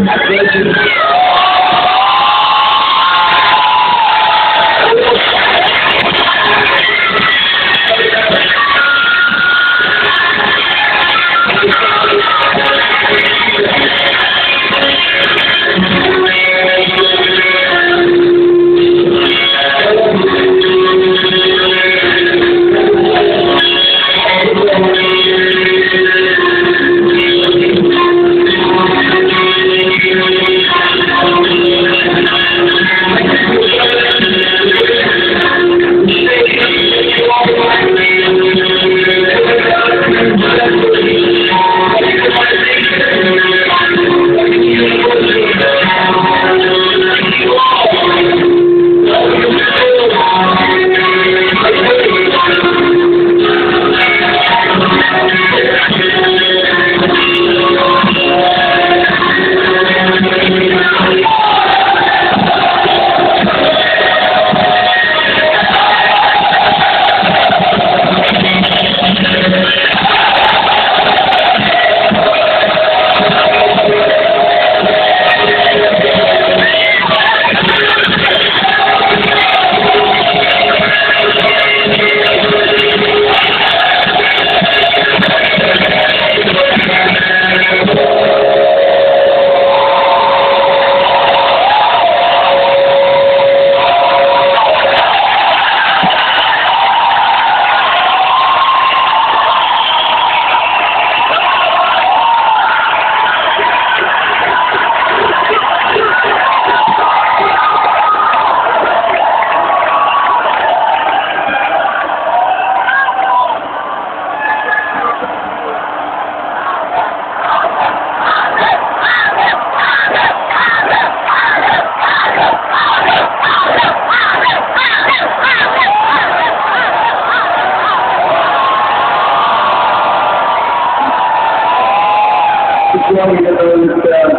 One of those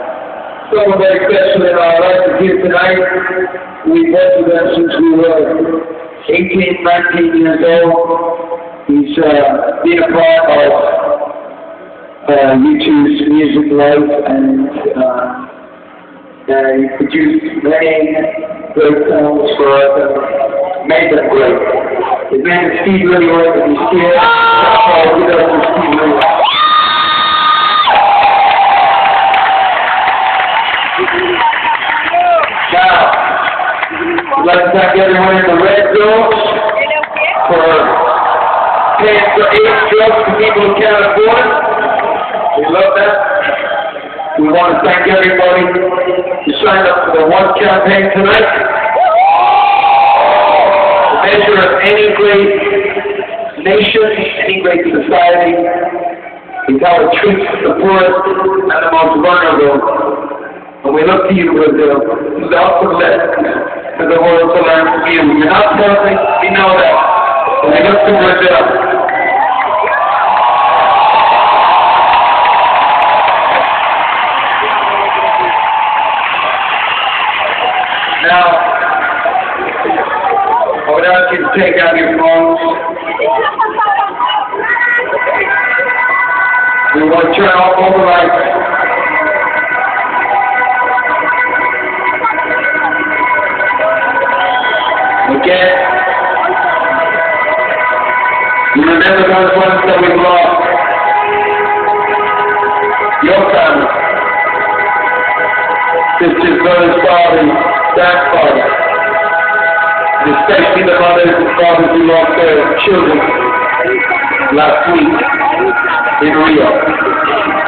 some very special that I'd like to give tonight. We've worked with him since we were 18, 19 years old. He's been a part of U2's music life, and he produced many great songs for us and made them great. His name is Steve Lillywhite, and he's here. Give it up for Steve Lillywhite. Now, I'd like to thank everyone in the Red Zone for paying for 8 drugs to people who can't afford. We love that. We want to thank everybody who signed up for the One campaign tonight. The measure of any great nation, any great society, is how it treats the poorest and the most vulnerable. And we look to you, Brazil, to the upper left, to the world to learn from you. You're not perfect, we know that. But we look to Brazil. Now, I would ask you to take out your phones. We want to turn off all the lights. Again, you remember those ones that we've lost. Your family, sisters, brothers, fathers, grandfathers, and especially the mothers and fathers who lost their children last week in Rio.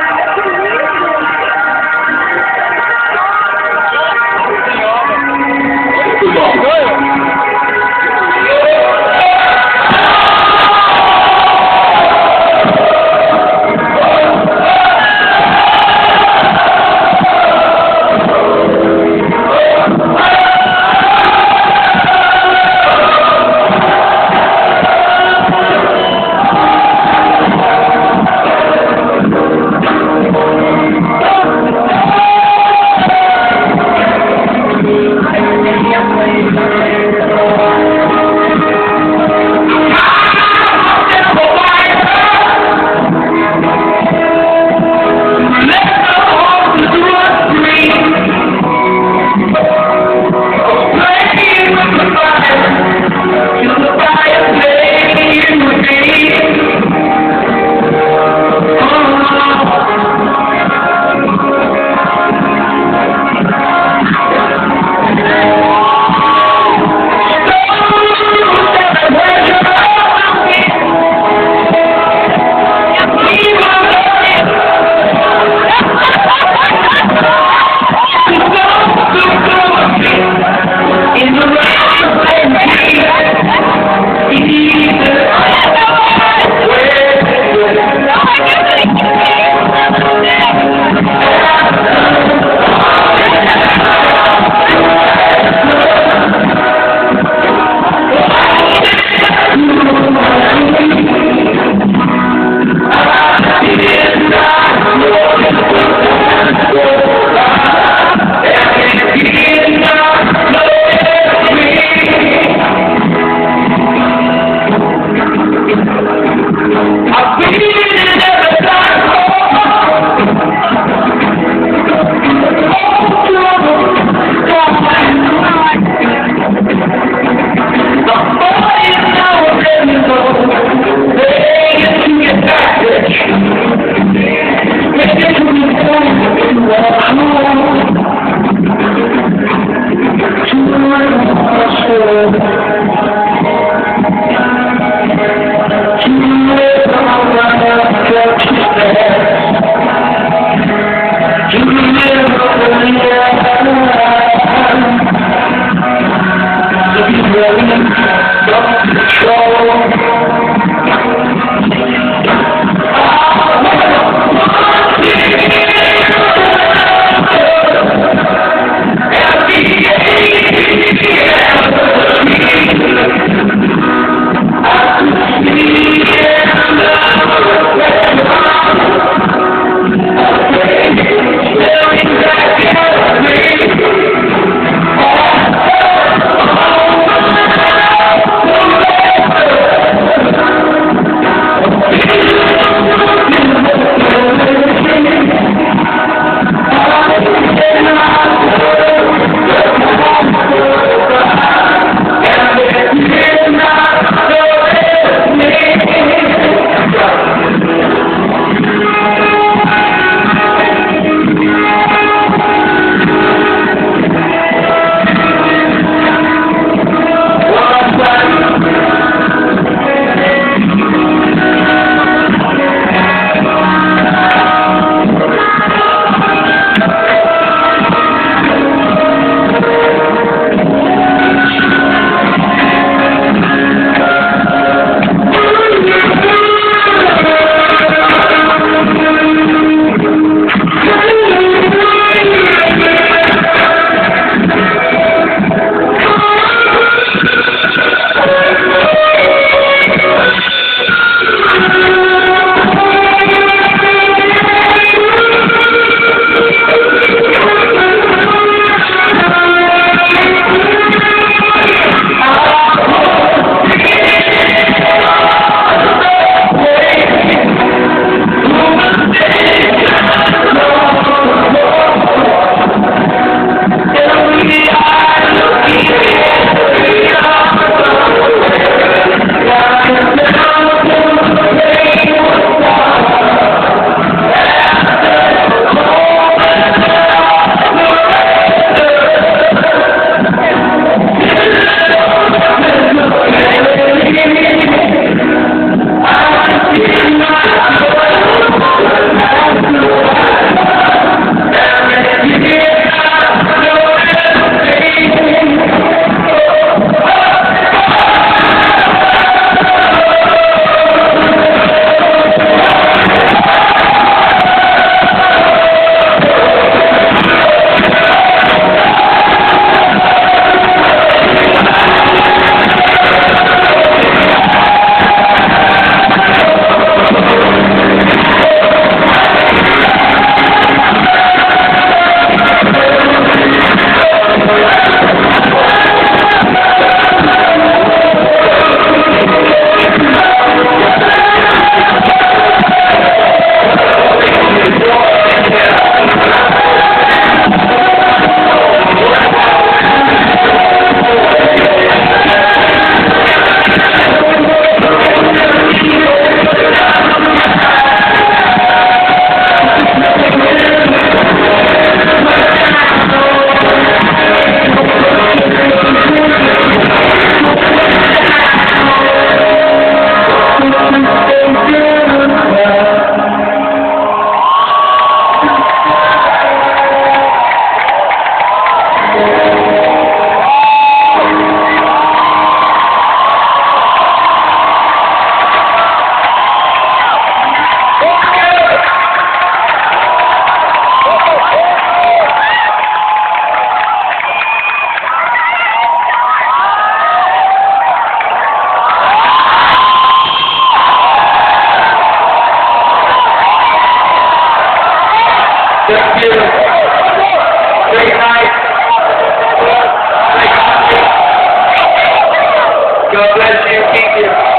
Thank you. Great night. God bless you. Keep you.